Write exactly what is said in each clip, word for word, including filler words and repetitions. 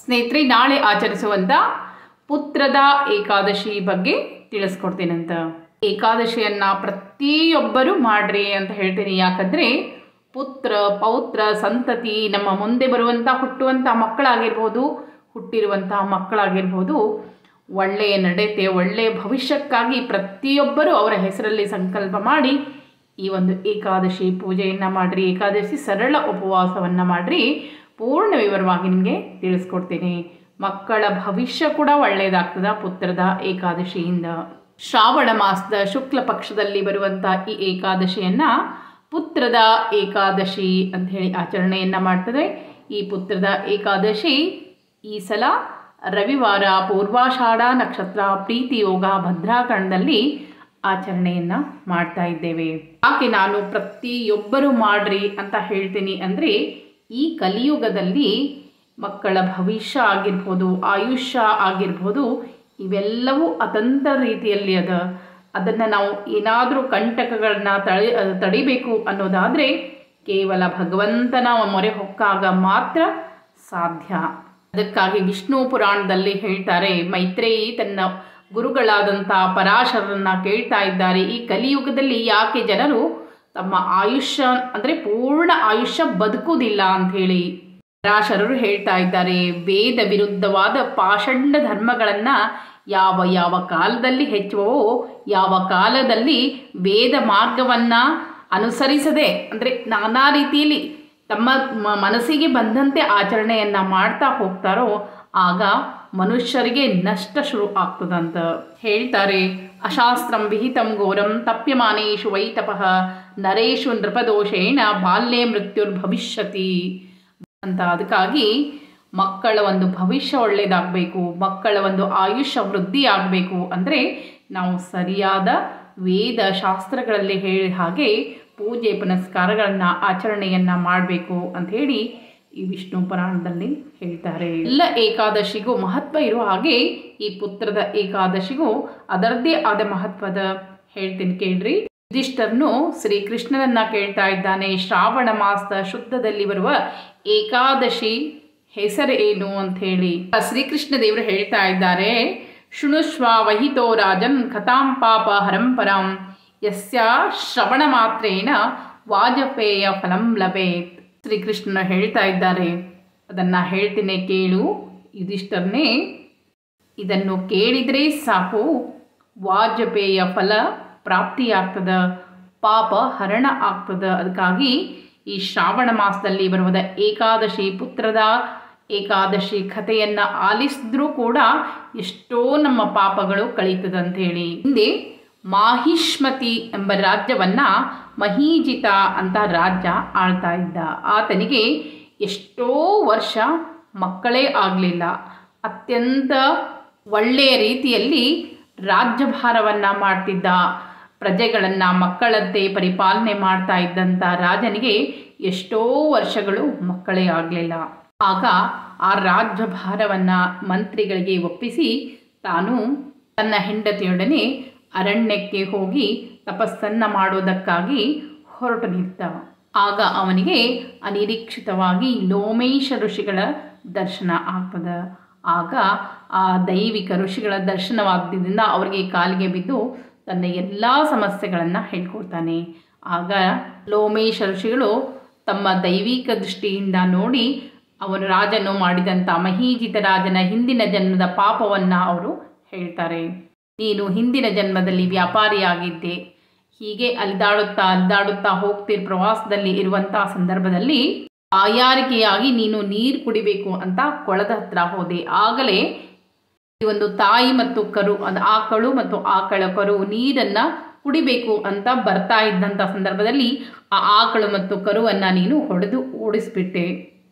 ಸ್ನೇಹಿತರೆ, ನಾಳೆ ಆಚರಿಸುವಂಥ ಪುತ್ರದ ಏಕಾದಶಿ ಬಗ್ಗೆ ತಿಳಿಸ್ಕೊಡ್ತೀನಂತ. ಏಕಾದಶಿಯನ್ನು ಪ್ರತಿಯೊಬ್ಬರೂ ಮಾಡ್ರಿ ಅಂತ ಹೇಳ್ತೀನಿ. ಯಾಕಂದರೆ ಪುತ್ರ ಪೌತ್ರ ಸಂತತಿ, ನಮ್ಮ ಮುಂದೆ ಬರುವಂಥ ಹುಟ್ಟುವಂಥ ಮಕ್ಕಳಾಗಿರ್ಬೋದು, ಹುಟ್ಟಿರುವಂಥ ಮಕ್ಕಳಾಗಿರ್ಬೋದು, ಒಳ್ಳೆಯ ನಡತೆ ಒಳ್ಳೆಯ ಭವಿಷ್ಯಕ್ಕಾಗಿ ಪ್ರತಿಯೊಬ್ಬರೂ ಅವರ ಹೆಸರಲ್ಲಿ ಸಂಕಲ್ಪ ಮಾಡಿ ಈ ಒಂದು ಏಕಾದಶಿ ಪೂಜೆಯನ್ನು ಮಾಡಿರಿ. ಏಕಾದಶಿ ಸರಳ ಉಪವಾಸವನ್ನು ಮಾಡಿರಿ. ಪೂರ್ಣ ವಿವರವಾಗಿ ನಿಮಗೆ ತಿಳಿಸ್ಕೊಡ್ತೀನಿ. ಮಕ್ಕಳ ಭವಿಷ್ಯ ಕೂಡ ಒಳ್ಳೆಯದಾಗ್ತದೆ ಪುತ್ರದ ಏಕಾದಶಿಯಿಂದ. ಶ್ರಾವಣ ಮಾಸದ ಶುಕ್ಲ ಪಕ್ಷದಲ್ಲಿ ಬರುವಂಥ ಈ ಏಕಾದಶಿಯನ್ನು ಪುತ್ರದ ಏಕಾದಶಿ ಅಂತ ಹೇಳಿ ಆಚರಣೆಯನ್ನು ಮಾಡ್ತದೆ. ಈ ಪುತ್ರದ ಏಕಾದಶಿ ಈ ಸಲ ರವಿವಾರ ಪೂರ್ವಾಷಾಢ ನಕ್ಷತ್ರ ಪ್ರೀತಿ ಯೋಗ ಭದ್ರಾಕರಣದಲ್ಲಿ ಆಚರಣೆಯನ್ನು ಮಾಡ್ತಾ ಇದ್ದೇವೆ. ಯಾಕೆ ನಾನು ಪ್ರತಿಯೊಬ್ಬರು ಮಾಡ್ರಿ ಅಂತ ಹೇಳ್ತೀನಿ ಅಂದರೆ, ಈ ಕಲಿಯುಗದಲ್ಲಿ ಮಕ್ಕಳ ಭವಿಷ್ಯ ಆಗಿರ್ಬೋದು, ಆಯುಷ್ಯ ಆಗಿರ್ಬೋದು, ಇವೆಲ್ಲವೂ ಅತಂತ್ರ ರೀತಿಯಲ್ಲಿ ಅದ. ಅದನ್ನು ನಾವು ಏನಾದರೂ ಕಂಟಕಗಳನ್ನ ತಳಿ ತಡಿಬೇಕು ಅನ್ನೋದಾದರೆ ಕೇವಲ ಭಗವಂತನ ಮೊರೆ ಹೊಕ್ಕಾಗ ಮಾತ್ರ ಸಾಧ್ಯ. ಅದಕ್ಕಾಗಿ ವಿಷ್ಣು ಪುರಾಣದಲ್ಲಿ ಹೇಳ್ತಾರೆ, ಮೈತ್ರೇಯಿ ತನ್ನ ಗುರುಗಳಾದಂಥ ಪರಾಶರರನ್ನು ಕೇಳ್ತಾ ಇದ್ದಾರೆ, ಈ ಕಲಿಯುಗದಲ್ಲಿ ಯಾಕೆ ಜನರು ತಮ್ಮ ಆಯುಷ್ಯ ಅಂದರೆ ಪೂರ್ಣ ಆಯುಷ್ಯ ಬದುಕುವುದಿಲ್ಲ ಅಂಥೇಳಿ. ಪರಾಶರರು ಹೇಳ್ತಾ ಇದ್ದಾರೆ, ವೇದ ವಿರುದ್ಧವಾದ ಪಾಷಂಡ ಧರ್ಮಗಳನ್ನು ಯಾವ ಯಾವ ಕಾಲದಲ್ಲಿ ಹೆಚ್ಚುವವೋ, ಯಾವ ಕಾಲದಲ್ಲಿ ವೇದ ಮಾರ್ಗವನ್ನು ಅನುಸರಿಸದೆ ಅಂದರೆ ನಾನಾ ರೀತಿಯಲ್ಲಿ ತಮ್ಮ ಮನಸ್ಸಿಗೆ ಬಂದಂತೆ ಆಚರಣೆಯನ್ನು ಮಾಡ್ತಾ ಹೋಗ್ತಾರೋ ಆಗ ಮನುಷ್ಯರಿಗೆ ನಷ್ಟ ಶುರು ಆಗ್ತದಂತ ಹೇಳ್ತಾರೆ. ಅಶಾಸ್ತ್ರಂ ವಿಹಿತಂ ಘೋರಂ ತಪ್ಯಮಾನೇಶು ವೈತಪಃ ನರೇಶು ನೃಪದೋಷೇಣ ಬಾಲ್ಯೇ ಮೃತ್ಯುರ್ಭವಿಷ್ಯತಿ ಅಂತ. ಅದಕ್ಕಾಗಿ ಮಕ್ಕಳ ಒಂದು ಭವಿಷ್ಯ ಒಳ್ಳೆಯದಾಗಬೇಕು, ಮಕ್ಕಳ ಒಂದು ಆಯುಷ್ಯ ವೃದ್ಧಿ ಆಗಬೇಕು ಅಂದರೆ ನಾವು ಸರಿಯಾದ ವೇದ ಶಾಸ್ತ್ರಗಳಲ್ಲಿ ಹೇಳಿ ಹಾಗೆ ಪೂಜೆ ಪುನಸ್ಕಾರಗಳನ್ನು ಆಚರಣೆಯನ್ನು ಮಾಡಬೇಕು ಅಂಥೇಳಿ ಈ ವಿಷ್ಣು ಪುರಾಣದಲ್ಲಿ ಹೇಳ್ತಾರೆ. ಎಲ್ಲ ಏಕಾದಶಿಗೂ ಮಹತ್ವ ಇರುವ ಹಾಗೆ ಈ ಪುತ್ರದ ಏಕಾದಶಿಗೂ ಅದರದ್ದೇ ಆದ ಮಹತ್ವದ ಹೇಳ್ತೀನಿ ಕೇಳ್ರಿ. ಯುಧಿಷ್ಠರನು ಶ್ರೀಕೃಷ್ಣನನ್ನ ಕೇಳ್ತಾ ಇದ್ದಾನೆ, ಶ್ರಾವಣ ಮಾಸದ ಶುದ್ಧದಲ್ಲಿ ಬರುವ ಏಕಾದಶಿ ಹೆಸರು ಏನು ಅಂತ ಹೇಳಿ. ಶ್ರೀಕೃಷ್ಣ ದೇವರು ಹೇಳ್ತಾ ಇದ್ದಾರೆ, ಶೃಣುಷ್ವ ವಹಿತೋ ರಾಜನ್ ಕಥಾಂ ಪಾಪ ಹರಂಪರಾಂ ಯಸ್ಯ ಶ್ರವಣ ಮಾತ್ರೇನ ವಾಜಪೇಯ ಫಲಂ ಲಭೇತ್. ಶ್ರೀಕೃಷ್ಣನ ಹೇಳ್ತಾ ಇದ್ದಾರೆ, ಅದನ್ನು ಹೇಳ್ತೀನಿ ಕೇಳು ಯುಧಿಷ್ಠರನೇ, ಇದನ್ನು ಕೇಳಿದರೆ ಸಾಕು ವಾಜಪೇಯ ಫಲ ಪ್ರಾಪ್ತಿಯಾಗ್ತದ, ಪಾಪ ಹರಣ ಆಗ್ತದ. ಅದಕ್ಕಾಗಿ ಈ ಶ್ರಾವಣ ಮಾಸದಲ್ಲಿ ಬರುವುದ ಏಕಾದಶಿ ಪುತ್ರದ ಏಕಾದಶಿ ಕಥೆಯನ್ನು ಆಲಿಸಿದ್ರೂ ಕೂಡ ಎಷ್ಟೋ ನಮ್ಮ ಪಾಪಗಳು ಕಳೀತದಂಥೇಳಿ. ಹಿಂದೆ ಮಾಹಿಷ್ಮತಿ ಎಂಬ ರಾಜ್ಯವನ್ನು ಮಹೀಜಿತ ಅಂತ ರಾಜ್ಯ ಆಳ್ತಾ ಇದ್ದ. ಆತನಿಗೆ ಎಷ್ಟೋ ವರ್ಷ ಮಕ್ಕಳೇ ಆಗಲಿಲ್ಲ. ಅತ್ಯಂತ ಒಳ್ಳೆಯ ರೀತಿಯಲ್ಲಿ ರಾಜ್ಯಭಾರವನ್ನು ಮಾಡ್ತಿದ್ದ, ಪ್ರಜೆಗಳನ್ನು ಮಕ್ಕಳಂತೆ ಪರಿಪಾಲನೆ ಮಾಡ್ತಾ ಇದ್ದಂಥ ರಾಜನಿಗೆ ಎಷ್ಟೋ ವರ್ಷಗಳು ಮಕ್ಕಳೇ ಆಗಲಿಲ್ಲ. ಆಗ ಆ ರಾಜ್ಯಭಾರವನ್ನು ಮಂತ್ರಿಗಳಿಗೆ ಒಪ್ಪಿಸಿ ತಾನು ತನ್ನ ಹೆಂಡತಿಯೊಡನೆ ಅರಣ್ಯಕ್ಕೆ ಹೋಗಿ ತಪಸ್ಸನ್ನು ಮಾಡೋದಕ್ಕಾಗಿ ಹೊರಟು ನಿಂತ. ಆಗ ಅವನಿಗೆ ಅನಿರೀಕ್ಷಿತವಾಗಿ ಲೋಮೇಶ ಋಷಿಗಳ ದರ್ಶನ ಆಗ್ತದೆ. ಆಗ ಆ ದೈವಿಕ ಋಷಿಗಳ ದರ್ಶನವಾದ್ದರಿಂದ ಅವರಿಗೆ ಕಾಲಿಗೆ ಬಿದ್ದು ತನ್ನ ಎಲ್ಲ ಸಮಸ್ಯೆಗಳನ್ನು ಹೇಳ್ಕೊಡ್ತಾನೆ. ಆಗ ಲೋಮೇಶ ಋಷಿಗಳು ತಮ್ಮ ದೈವಿಕ ದೃಷ್ಟಿಯಿಂದ ನೋಡಿ ಅವನು ರಾಜನು ಮಾಡಿದಂಥ ಮಹೀಜಿತ ರಾಜನ ಹಿಂದಿನ ಜನ್ಮದ ಪಾಪವನ್ನು ಅವರು ಹೇಳ್ತಾರೆ. ನೀನು ಹಿಂದಿನ ಜನ್ಮದಲ್ಲಿ ವ್ಯಾಪಾರಿಯಾಗಿದ್ದೆ, ಹೀಗೆ ಅಲಿದಾಡುತ್ತಾ ಅಲಿದಾಡುತ್ತಾ ಹೋಗ್ತಿರ್ ಪ್ರವಾಸದಲ್ಲಿ ಇರುವಂಥ ಸಂದರ್ಭದಲ್ಲಿ ಬಾಯಾರಿಕೆಯಾಗಿ ನೀನು ನೀರು ಕುಡಿಬೇಕು ಅಂತ ಕೊಳದ ಹತ್ರ ಹೋದೆ. ಆಗಲೇ ಒಂದು ತಾಯಿ ಮತ್ತು ಕರು, ಅದು ಆಕಳು ಮತ್ತು ಆಕಳ ಕರು ನೀರನ್ನು ಕುಡಿಬೇಕು ಅಂತ ಬರ್ತಾ ಇದ್ದಂಥ ಸಂದರ್ಭದಲ್ಲಿ ಆ ಆಕಳು ಮತ್ತು ಕರುವನ್ನು ನೀನು ಹೊಡೆದು ಓಡಿಸ್ಬಿಟ್ಟೆ.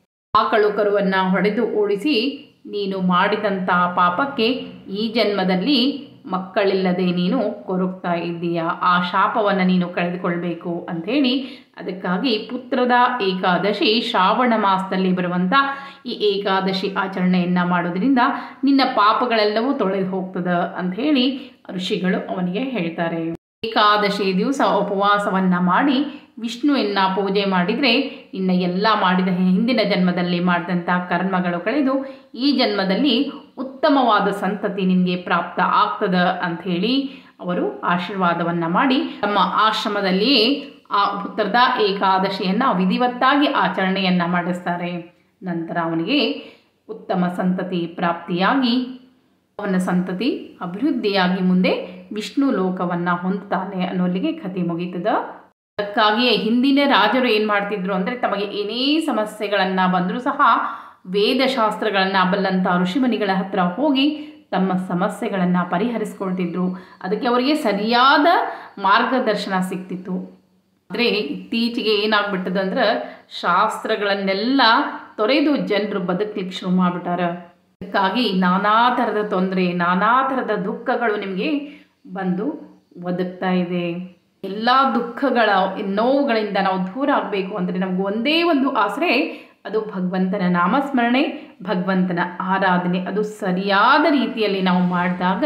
ಆಕಳು ಕರುವನ್ನು ಹೊಡೆದು ಓಡಿಸಿ ನೀನು ಮಾಡಿದಂಥ ಪಾಪಕ್ಕೆ ಈ ಜನ್ಮದಲ್ಲಿ ಮಕ್ಕಳಿಲ್ಲದೆ ನೀನು ಕೊರಗ್ತಾ ಇದ್ದೀಯಾ, ಆ ಶಾಪವನ್ನು ನೀನು ಕಳೆದುಕೊಳ್ಬೇಕು ಅಂಥೇಳಿ. ಅದಕ್ಕಾಗಿ ಪುತ್ರದ ಏಕಾದಶಿ ಶ್ರಾವಣ ಮಾಸದಲ್ಲಿ ಬರುವಂಥ ಈ ಏಕಾದಶಿ ಆಚರಣೆಯನ್ನು ಮಾಡೋದ್ರಿಂದ ನಿನ್ನ ಪಾಪಗಳೆಲ್ಲವೂ ತೊಳೆದು ಹೋಗ್ತದೆ ಅಂಥೇಳಿ ಋಷಿಗಳು ಅವನಿಗೆ ಹೇಳ್ತಾರೆ. ಏಕಾದಶಿ ದಿವಸ ಉಪವಾಸವನ್ನು ಮಾಡಿ ವಿಷ್ಣುವನ್ನು ಪೂಜೆ ಮಾಡಿದರೆ ಇನ್ನು ಎಲ್ಲ ಮಾಡಿದ ಹಿಂದಿನ ಜನ್ಮದಲ್ಲಿ ಮಾಡಿದಂಥ ಕರ್ಮಗಳು ಕಳೆದು ಈ ಜನ್ಮದಲ್ಲಿ ಉತ್ತಮವಾದ ಸಂತತಿ ನಿಮಗೆ ಪ್ರಾಪ್ತ ಆಗ್ತದ ಅಂಥೇಳಿ ಅವರು ಆಶೀರ್ವಾದವನ್ನು ಮಾಡಿ ತಮ್ಮ ಆಶ್ರಮದಲ್ಲಿಯೇ ಆ ಪುತ್ರದ ಏಕಾದಶಿಯನ್ನು ವಿಧಿವತ್ತಾಗಿ ಆಚರಣೆಯನ್ನು ಮಾಡಿಸ್ತಾರೆ. ನಂತರ ಅವನಿಗೆ ಉತ್ತಮ ಸಂತತಿ ಪ್ರಾಪ್ತಿಯಾಗಿ ಅವನ ಸಂತತಿ ಅಭಿವೃದ್ಧಿಯಾಗಿ ಮುಂದೆ ವಿಷ್ಣು ಲೋಕವನ್ನು ಹೊಂದುತ್ತಾನೆ ಅನ್ನೋಲ್ಲಿಗೆ ಕಥೆ ಮುಗೀತದ. ಅದಕ್ಕಾಗಿಯೇ ಹಿಂದಿನ ರಾಜರು ಏನು ಮಾಡ್ತಿದ್ರು ಅಂದರೆ ತಮಗೆ ಏನೇ ಸಮಸ್ಯೆಗಳನ್ನು ಬಂದರೂ ಸಹ ವೇದಶಾಸ್ತ್ರಗಳನ್ನು ಬಲ್ಲಂಥ ಋಷಿಮುನಿಗಳ ಹತ್ರ ಹೋಗಿ ತಮ್ಮ ಸಮಸ್ಯೆಗಳನ್ನು ಪರಿಹರಿಸ್ಕೊಳ್ತಿದ್ರು. ಅದಕ್ಕೆ ಅವರಿಗೆ ಸರಿಯಾದ ಮಾರ್ಗದರ್ಶನ ಸಿಗ್ತಿತ್ತು. ಆದರೆ ಇತ್ತೀಚೆಗೆ ಏನಾಗ್ಬಿಟ್ಟದಂದ್ರೆ ಶಾಸ್ತ್ರಗಳನ್ನೆಲ್ಲ ತೊರೆದು ಜನರು ಬದುಕಲಿಕ್ಕೆ ಶುರು ಮಾಡಿಬಿಟ್ಟಾರ. ಅದಕ್ಕಾಗಿ ನಾನಾ ಥರದ ತೊಂದರೆ ನಾನಾ ಥರದ ದುಃಖಗಳು ನಿಮಗೆ ಬಂದು ಒದಗ್ತಾ ಇದೆ. ಎಲ್ಲ ದುಃಖಗಳ ನೋವುಗಳಿಂದ ನಾವು ದೂರ ಆಗಬೇಕು ಅಂದರೆ ನಮಗೂ ಒಂದೇ ಒಂದು ಆಸರೆ, ಅದು ಭಗವಂತನ ನಾಮಸ್ಮರಣೆ, ಭಗವಂತನ ಆರಾಧನೆ. ಅದು ಸರಿಯಾದ ರೀತಿಯಲ್ಲಿ ನಾವು ಮಾಡಿದಾಗ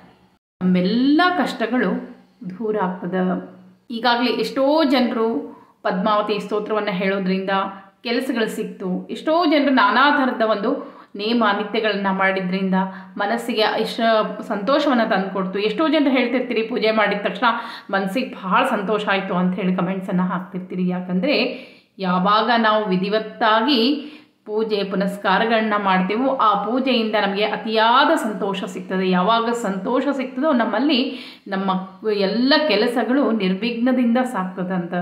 ನಮ್ಮೆಲ್ಲ ಕಷ್ಟಗಳು ದೂರ ಆಗ್ತದೆ. ಈಗಾಗಲೇ ಎಷ್ಟೋ ಜನರು ಪದ್ಮಾವತಿ ಸ್ತೋತ್ರವನ್ನು ಹೇಳೋದ್ರಿಂದ ಕೆಲಸಗಳು ಸಿಕ್ತು. ಎಷ್ಟೋ ಜನರು ನಾನಾ ಥರದ ಒಂದು ನೇಮ ನಿತ್ಯಗಳನ್ನು ಮಾಡಿದ್ರಿಂದ ಮನಸ್ಸಿಗೆ ಇಷ್ಟ ಸಂತೋಷವನ್ನು ತಂದುಕೊಡ್ತು. ಎಷ್ಟೋ ಜನರು ಹೇಳ್ತಿರ್ತೀರಿ ಪೂಜೆ ಮಾಡಿದ ತಕ್ಷಣ ಮನಸ್ಸಿಗೆ ಭಾಳ ಸಂತೋಷ ಆಯಿತು ಅಂತ ಹೇಳಿ ಕಮೆಂಟ್ಸನ್ನು ಹಾಕ್ತಿರ್ತೀರಿ. ಯಾಕಂದರೆ ಯಾವಾಗ ನಾವು ವಿಧಿವತ್ತಾಗಿ ಪೂಜೆ ಪುನಸ್ಕಾರಗಳನ್ನ ಮಾಡ್ತೇವೋ ಆ ಪೂಜೆಯಿಂದ ನಮಗೆ ಅತಿಯಾದ ಸಂತೋಷ ಸಿಗ್ತದೆ. ಯಾವಾಗ ಸಂತೋಷ ಸಿಗ್ತದೋ ನಮ್ಮಲ್ಲಿ ನಮ್ಮ ಎಲ್ಲ ಕೆಲಸಗಳು ನಿರ್ವಿಘ್ನದಿಂದ ಸಾಗ್ತದಂತ.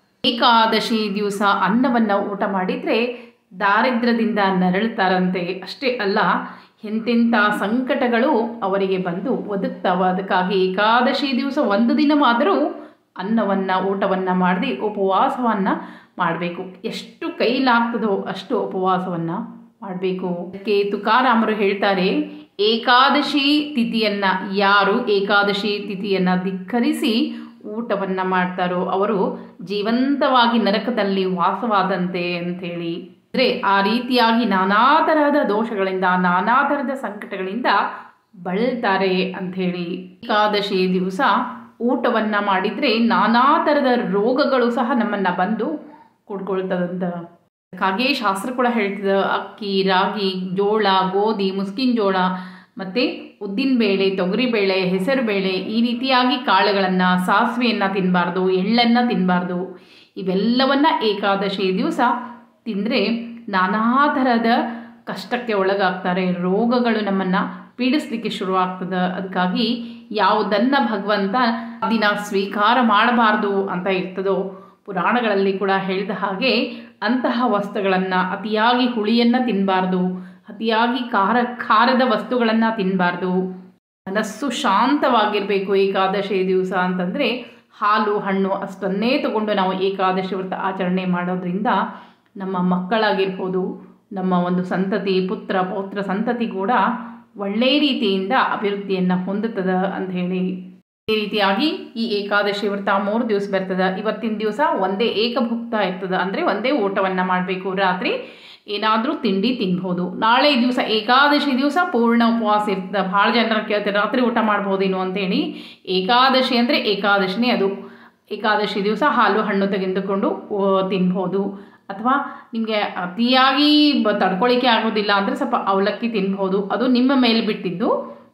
ಏಕಾದಶಿ ದಿವಸ ಅನ್ನವನ್ನು ಊಟ ಮಾಡಿದರೆ ದಾರಿದ್ರ್ಯದಿಂದ ನರಳುತ್ತಾರಂತೆ. ಅಷ್ಟೇ ಅಲ್ಲ, ಎಂತೆಂಥ ಸಂಕಟಗಳು ಅವರಿಗೆ ಬಂದು ಒದಗ್ತಾವ. ಅದಕ್ಕಾಗಿ ಏಕಾದಶಿ ದಿವಸ ಒಂದು ದಿನವಾದರೂ ಅನ್ನವನ್ನು ಊಟವನ್ನು ಮಾಡದೆ ಉಪವಾಸವನ್ನು ಮಾಡಬೇಕು. ಎಷ್ಟು ಕೈಲಾಗ್ತದೋ ಅಷ್ಟು ಉಪವಾಸವನ್ನು ಮಾಡಬೇಕು. ಅದಕ್ಕೆ ತುಕಾರಾಮರು ಹೇಳ್ತಾರೆ, ಏಕಾದಶಿ ತಿಥಿಯನ್ನು ಯಾರು ಏಕಾದಶಿ ತಿಥಿಯನ್ನು ಧಿಕ್ಕರಿಸಿ ಊಟವನ್ನು ಮಾಡ್ತಾರೋ ಅವರು ಜೀವಂತವಾಗಿ ನರಕದಲ್ಲಿ ವಾಸವಾದಂತೆ ಅಂಥೇಳಿ. ಅಂದರೆ ಆ ರೀತಿಯಾಗಿ ನಾನಾ ತರಹದ ದೋಷಗಳಿಂದ ನಾನಾ ಥರದ ಸಂಕಟಗಳಿಂದ ಬಳಲ್ತಾರೆ ಅಂಥೇಳಿ. ಏಕಾದಶಿ ದಿವಸ ಊಟವನ್ನು ಮಾಡಿದರೆ ನಾನಾ ಥರದ ರೋಗಗಳು ಸಹ ನಮ್ಮನ್ನು ಬಂದು ಕುಡ್ಕೊಳ್ತದಂತ. ಹಾಗೆ ಶಾಸ್ತ್ರ ಕೂಡ ಹೇಳ್ತದೆ, ಅಕ್ಕಿ, ರಾಗಿ, ಜೋಳ, ಗೋಧಿ, ಮುಸ್ಕಿನ ಜೋಳ ಮತ್ತು ಉದ್ದಿನಬೇಳೆ, ತೊಗರಿಬೇಳೆ, ಹೆಸರುಬೇಳೆ ಈ ರೀತಿಯಾಗಿ ಕಾಳುಗಳನ್ನು, ಸಾಸಿವೆಯನ್ನು ತಿನ್ನಬಾರ್ದು, ಎಳ್ಳನ್ನು ತಿನ್ನಬಾರ್ದು. ಇವೆಲ್ಲವನ್ನು ಏಕಾದಶಿ ದಿವಸ ತಿಂದರೆ ನಾನಾ ಥರದ ಕಷ್ಟಕ್ಕೆ ಒಳಗಾಗ್ತಾರೆ. ರೋಗಗಳು ನಮ್ಮನ್ನು ಪೀಡಿಸ್ಲಿಕ್ಕೆ ಶುರುವಾಗ್ತದೆ. ಅದಕ್ಕಾಗಿ ಯಾವುದನ್ನು ಭಗವಂತ ದಿನ ಸ್ವೀಕಾರ ಮಾಡಬಾರ್ದು ಅಂತ ಇರ್ತದೋ ಪುರಾಣಗಳಲ್ಲಿ ಕೂಡ ಹೇಳಿದ ಹಾಗೆ ಅಂತಹ ವಸ್ತುಗಳನ್ನು, ಅತಿಯಾಗಿ ಹುಳಿಯನ್ನು ತಿನ್ನಬಾರ್ದು, ಅತಿಯಾಗಿ ಖಾರ ಖಾರದ ವಸ್ತುಗಳನ್ನು ತಿನ್ನಬಾರ್ದು. ಮನಸ್ಸು ಶಾಂತವಾಗಿರಬೇಕು ಏಕಾದಶಿ ದಿವಸ ಅಂತಂದರೆ ಹಾಲು ಹಣ್ಣು ಅಷ್ಟನ್ನೇ ತಗೊಂಡು ನಾವು ಏಕಾದಶಿ ವ್ರತ ಆಚರಣೆ ಮಾಡೋದ್ರಿಂದ ನಮ್ಮ ಮಕ್ಕಳಾಗಿರ್ಬೋದು, ನಮ್ಮ ಒಂದು ಸಂತತಿ ಪುತ್ರ ಪೌತ್ರ ಸಂತತಿ ಕೂಡ ಒಳ್ಳೆಯ ರೀತಿಯಿಂದ ಅಭಿವೃದ್ಧಿಯನ್ನು ಹೊಂದುತ್ತದೆ ಅಂಥೇಳಿ. ಈ ರೀತಿಯಾಗಿ ಈ ಏಕಾದಶಿ ವ್ರತ ಮೂರು ದಿವಸ ಬರ್ತದೆ. ಇವತ್ತಿನ ದಿವಸ ಒಂದೇ ಏಕಭುಕ್ತ ಇರ್ತದೆ, ಅಂದರೆ ಒಂದೇ ಊಟವನ್ನು ಮಾಡಬೇಕು. ರಾತ್ರಿ ಏನಾದರೂ ತಿಂಡಿ ತಿನ್ಬೋದು. ನಾಳೆ ದಿವಸ ಏಕಾದಶಿ ದಿವಸ ಪೂರ್ಣ ಉಪವಾಸ ಇರ್ತದೆ. ಭಾಳ ಜನರು ಕೇಳ್ತಾರೆ ರಾತ್ರಿ ಊಟ ಮಾಡ್ಬೋದೇನು ಅಂತೇಳಿ. ಏಕಾದಶಿ ಅಂದರೆ ಏಕಾದಶಿನೇ ಅದು. ಏಕಾದಶಿ ದಿವಸ ಹಾಲು ಹಣ್ಣು ತೆಗೆದುಕೊಂಡು ತಿನ್ಬೋದು. ಅಥವಾ ನಿಮಗೆ ಅತಿಯಾಗಿ ಬ ತಡ್ಕೊಳ್ಳಿಕ್ಕೆ ಆಗೋದಿಲ್ಲ ಅಂದರೆ ಸ್ವಲ್ಪ ಅವಲಕ್ಕಿ ತಿನ್ಬೋದು. ಅದು ನಿಮ್ಮ ಮೇಲೆ ಬಿಟ್ಟಿದ್ದು.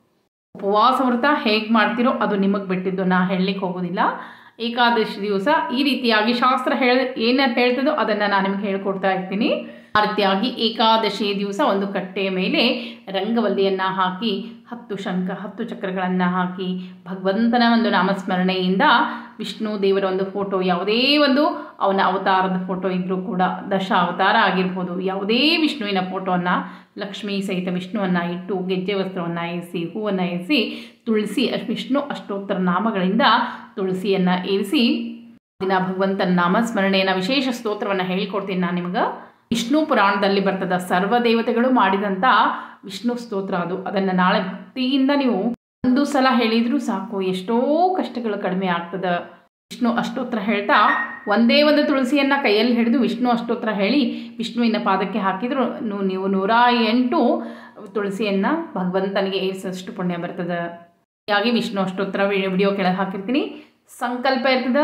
ಉಪವಾಸ ವ್ರತ ಹೇಗೆ ಮಾಡ್ತೀರೋ ಅದು ನಿಮಗೆ ಬಿಟ್ಟಿದ್ದು, ನಾ ಹೇಳಲಿಕ್ಕೆ ಹೋಗೋದಿಲ್ಲ. ಏಕಾದಶಿ ದಿವಸ ಈ ರೀತಿಯಾಗಿ ಶಾಸ್ತ್ರ ಹೇಳ ಏನು ಹೇಳ್ತದೋ ಅದನ್ನು ನಾನು ನಿಮ್ಗೆ ಹೇಳ್ಕೊಡ್ತಾ ಇರ್ತೀನಿ. ಆ ರೀತಿಯಾಗಿ ಏಕಾದಶಿ ದಿವಸ ಒಂದು ಕಟ್ಟೆಯ ಮೇಲೆ ರಂಗವಲ್ಲಿಯನ್ನು ಹಾಕಿ ಹತ್ತು ಶಂಖ ಹತ್ತು ಚಕ್ರಗಳನ್ನು ಹಾಕಿ ಭಗವಂತನ ಒಂದು ನಾಮಸ್ಮರಣೆಯಿಂದ ವಿಷ್ಣು ದೇವರ ಒಂದು ಫೋಟೋ, ಯಾವುದೇ ಒಂದು ಅವನ ಅವತಾರದ ಫೋಟೋ ಇದ್ದರೂ ಕೂಡ, ದಶ ಅವತಾರ ಆಗಿರ್ಬೋದು, ಯಾವುದೇ ವಿಷ್ಣುವಿನ ಫೋಟೋವನ್ನು ಲಕ್ಷ್ಮೀ ಸಹಿತ ವಿಷ್ಣುವನ್ನು ಇಟ್ಟು ಗೆಜ್ಜೆ ವಸ್ತ್ರವನ್ನು ಏರಿಸಿ ಹೂವನ್ನು ಏರಿಸಿ ತುಳಸಿ ವಿಷ್ಣು ಅಷ್ಟೋತ್ತರ ನಾಮಗಳಿಂದ ತುಳಸಿಯನ್ನು ಏರಿಸಿ ದಿನ ಭಗವಂತನ ನಾಮಸ್ಮರಣೆಯನ್ನು ವಿಶೇಷ ಸ್ತೋತ್ರವನ್ನು ಹೇಳ್ಕೊಡ್ತೀನಿ ನಾನು ನಿಮ್ಗೆ. ವಿಷ್ಣು ಪುರಾಣದಲ್ಲಿ ಬರ್ತದೆ, ಸರ್ವ ದೇವತೆಗಳು ಮಾಡಿದಂಥ ವಿಷ್ಣು ಸ್ತೋತ್ರ ಅದು. ಅದನ್ನು ನಾಳೆ ಭಕ್ತಿಯಿಂದ ನೀವು ಒಂದು ಸಲ ಹೇಳಿದರೂ ಸಾಕು, ಎಷ್ಟೋ ಕಷ್ಟಗಳು ಕಡಿಮೆ ಆಗ್ತದೆ. ವಿಷ್ಣು ಅಷ್ಟೋತ್ರ ಹೇಳ್ತಾ ಒಂದೇ ಒಂದು ತುಳಸಿಯನ್ನು ಕೈಯಲ್ಲಿ ಹಿಡಿದು ವಿಷ್ಣು ಅಷ್ಟೋತ್ರ ಹೇಳಿ ವಿಷ್ಣುವಿನ ಪಾದಕ್ಕೆ ಹಾಕಿದ್ರು ನೀವು ನೂರ ಎಂಟು ತುಳಸಿಯನ್ನು ಭಗವಂತನಿಗೆ ಏರಿಸೋಷ್ಟು ಪುಣ್ಯ ಬರ್ತದೆ. ಹೀಗಾಗಿ ವಿಷ್ಣು ಅಷ್ಟೋತ್ರ ವಿಡಿಯೋ ಕೆಳಗೆ ಹಾಕಿರ್ತೀನಿ. ಸಂಕಲ್ಪ ಇರ್ತದೆ,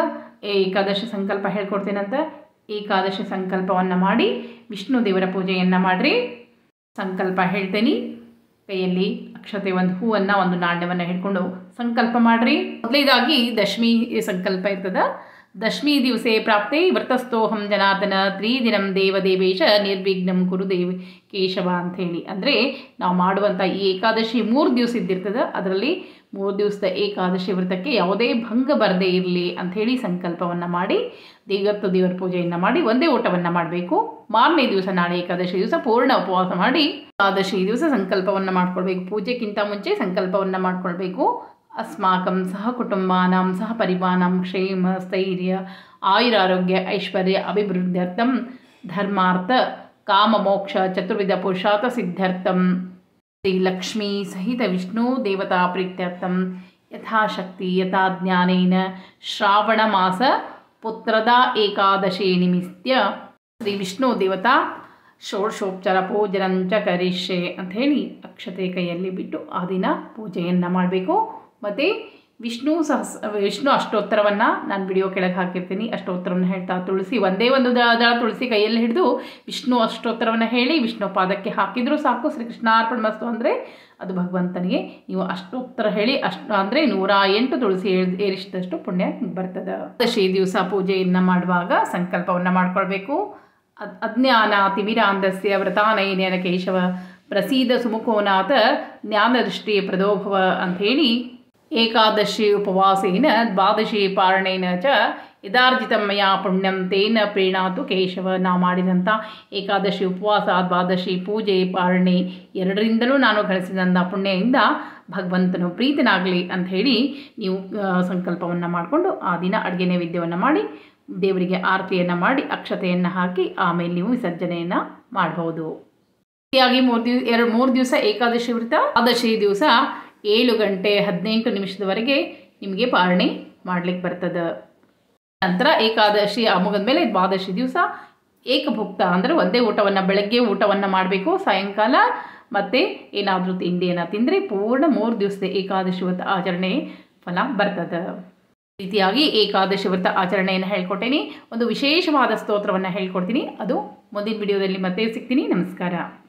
ಏಕಾದಶಿ ಸಂಕಲ್ಪ ಹೇಳ್ಕೊಡ್ತೀನಂತ ಏಕಾದಶಿ ಸಂಕಲ್ಪವನ್ನು ಮಾಡಿ ವಿಷ್ಣು ದೇವರ ಪೂಜೆಯನ್ನು ಮಾಡಿರಿ. ಸಂಕಲ್ಪ ಹೇಳ್ತೇನೆ. ಕೈಯಲ್ಲಿ ಅಕ್ಷತೆ ಒಂದು ಹೂವನ್ನು ಒಂದು ನಾಣ್ಯವನ್ನು ಹಿಡ್ಕೊಂಡು ಸಂಕಲ್ಪ ಮಾಡಿರಿ. ಮೊದಲೇದಾಗಿ ದಶಮಿ ಸಂಕಲ್ಪ ಇರ್ತದೆ. ದಶಮಿ ದಿವಸೆ ಪ್ರಾಪ್ತೆ ವ್ರತಸ್ಥೋಹಂ ಜನಾರ್ದನ ತ್ರಿದಿನಂ ದೇವದೇವೇಶ ನಿರ್ವಿಘ್ನಂ ಕುರು ದೇವ ಕೇಶವ ಅಂಥೇಳಿ. ಅಂದರೆ ನಾವು ಮಾಡುವಂಥ ಈ ಏಕಾದಶಿ ಮೂರು ದಿವಸ ಇದ್ದಿರ್ತದೆ. ಅದರಲ್ಲಿ ಮೂರು ದಿವಸದ ಏಕಾದಶಿ ವ್ರತಕ್ಕೆ ಯಾವುದೇ ಭಂಗ ಬರದೇ ಇರಲಿ ಅಂಥೇಳಿ ಸಂಕಲ್ಪವನ್ನು ಮಾಡಿ ದೇವತ್ತು ದೇವರ ಪೂಜೆಯನ್ನು ಮಾಡಿ ಒಂದೇ ಊಟವನ್ನು ಮಾಡಬೇಕು. ಮಾರನೇ ದಿವಸ ನಾಳೆ ಏಕಾದಶಿ ದಿವಸ ಪೂರ್ಣ ಉಪವಾಸ ಮಾಡಿ ಏಕಾದಶಿ ದಿವಸ ಸಂಕಲ್ಪವನ್ನು ಮಾಡ್ಕೊಳ್ಬೇಕು. ಪೂಜೆಗಿಂತ ಮುಂಚೆ ಸಂಕಲ್ಪವನ್ನು ಮಾಡ್ಕೊಳ್ಬೇಕು. ಅಸ್ಮಾಕಂ ಸಹ ಕುಟುಂಬಾನಾಂ ಸಹ ಪರಿವಾನಾಂ ಕ್ಷೇಮ ಸ್ಥೈರ್ಯ ಆಯುರಾರೋಗ್ಯ ಐಶ್ವರ್ಯ ಅಭಿವೃದ್ಧ್ಯರ್ಥಂ ಧರ್ಮಾರ್ಥ ಕಾಮ ಮೋಕ್ಷ ಚತುರ್ವಿಧ ಪುರುಷಾರ್ಥ ಸಿದ್ಧಾರ್ಥಂ ಶ್ರೀ ಲಕ್ಷ್ಮೀ ಸಹಿತ ವಿಷ್ಣು ದೇವತಾ ಪ್ರೀತ್ಯರ್ಥಂ ಯಥಾಶಕ್ತಿ ಯಥಾ ಜ್ಞಾನೇನ ಶ್ರಾವಣ ಮಾಸ ಪುತ್ರದ ಏಕಾದಶಿ ನಿಮಿತ್ಯ ಶ್ರೀ ವಿಷ್ಣು ದೇವತಾ ಷೋಡಶೋಪಚಾರ ಪೂಜನಂಚ ಕರಿಷ್ಯೆ ಅಂಥೇಳಿ ಅಕ್ಷತೆ ಕೈಯಲ್ಲಿ ಬಿಟ್ಟು ಆ ದಿನ ಪೂಜೆಯನ್ನು ಮಾಡಬೇಕು. ಮತ್ತು ವಿಷ್ಣು ಸಹಸ್ ವಿಷ್ಣು ಅಷ್ಟೋತ್ತರವನ್ನು ನಾನು ವಿಡಿಯೋ ಕೆಳಗೆ ಹಾಕಿರ್ತೀನಿ. ಅಷ್ಟೋತ್ತರವನ್ನು ಹೇಳ್ತಾ ತುಳಸಿ ಒಂದೇ ಒಂದು ದಳ ತುಳಸಿ ಕೈಯಲ್ಲಿ ಹಿಡಿದು ವಿಷ್ಣು ಅಷ್ಟೋತ್ತರವನ್ನು ಹೇಳಿ ವಿಷ್ಣು ಪಾದಕ್ಕೆ ಹಾಕಿದರೂ ಸಾಕು. ಶ್ರೀಕೃಷ್ಣಾರ್ಪಣ ಮಸ್ತು ಅಂದರೆ ಅದು ಭಗವಂತನಿಗೆ. ನೀವು ಅಷ್ಟೋತ್ತರ ಹೇಳಿ ಅಷ್ಟು ಅಂದರೆ ನೂರ ಎಂಟು ತುಳಸಿ ಏರಿಸಿದಷ್ಟು ಪುಣ್ಯ ಬರ್ತದೆ. ದಶಿ ದಿವಸ ಪೂಜೆಯನ್ನು ಮಾಡುವಾಗ ಸಂಕಲ್ಪವನ್ನು ಮಾಡ್ಕೊಳ್ಬೇಕು. ಅದ್ ಅಜ್ಞಾನ ತಿಮಿರಾಂಧಸ್ಯ ವ್ರತಾನಯನೇನ ಕೇಶವ ಪ್ರಸೀದ ಸುಮುಖೋನಾಥ ಜ್ಞಾನದೃಷ್ಟಿ ಪ್ರದೋಭವ ಅಂಥೇಳಿ ಏಕಾದಶಿ ಉಪವಾಸೇನ ದ್ವಾದಶಿ ಪಾರಣೇನ ಚ ಯದಾರ್ಜಿತ ಮಯಾ ಪುಣ್ಯಂ ತೇನ ಪ್ರೇಣಾತು ಕೇಶವ. ನಾವು ಮಾಡಿದಂಥ ಏಕಾದಶಿ ಉಪವಾಸ ದ್ವಾದಶಿ ಪೂಜೆ ಪಾರಣೆ ಎರಡರಿಂದಲೂ ನಾನು ಗಳಿಸಿದಂಥ ಪುಣ್ಯದಿಂದ ಭಗವಂತನು ಪ್ರೀತನಾಗಲಿ ಅಂಥೇಳಿ ನೀವು ಸಂಕಲ್ಪವನ್ನು ಮಾಡಿಕೊಂಡು ಆ ದಿನ ಅಡುಗೆ ನೈವೇದ್ಯವನ್ನು ಮಾಡಿ ದೇವರಿಗೆ ಆರತಿಯನ್ನು ಮಾಡಿ ಅಕ್ಷತೆಯನ್ನು ಹಾಕಿ ಆಮೇಲೆ ನೀವು ವಿಸರ್ಜನೆಯನ್ನು ಮಾಡಬಹುದು. ರೀತಿಯಾಗಿ ಮೂರು ದಿವಸ ಎರಡು ಮೂರು ದಿವಸ ಏಕಾದಶಿ ವ್ರತ. ದ್ವಾದಶಿ ದಿವಸ ಏಳು ಗಂಟೆ ಹದಿನೆಂಟು ನಿಮಿಷದವರೆಗೆ ನಿಮಗೆ ಪಾರಣೆ ಮಾಡಲಿಕ್ಕೆ ಬರ್ತದೆ. ನಂತರ ಏಕಾದಶಿ ಮುಗಿದ ಮೇಲೆ ದ್ವಾದಶಿ ದಿವಸ ಏಕಭುಕ್ತ ಅಂದರೆ ಒಂದೇ ಊಟವನ್ನು ಬೆಳಗ್ಗೆ ಊಟವನ್ನು ಮಾಡಬೇಕು. ಸಾಯಂಕಾಲ ಮತ್ತು ಏನಾದರೂ ತಿಂಡಿಯನ್ನು ತಿಂದರೆ ಪೂರ್ಣ ಮೂರು ದಿವಸದ ಏಕಾದಶಿ ವ್ರತ ಆಚರಣೆ ಫಲ ಬರ್ತದೆ. ರೀತಿಯಾಗಿ ಏಕಾದಶಿ ವ್ರತ ಆಚರಣೆಯನ್ನು ಹೇಳ್ಕೊಟ್ಟೇನೆ. ಒಂದು ವಿಶೇಷವಾದ ಸ್ತೋತ್ರವನ್ನು ಹೇಳ್ಕೊಡ್ತೀನಿ. ಅದು ಮುಂದಿನ ವಿಡಿಯೋದಲ್ಲಿ ಮತ್ತೆ ಸಿಗ್ತೀನಿ. ನಮಸ್ಕಾರ.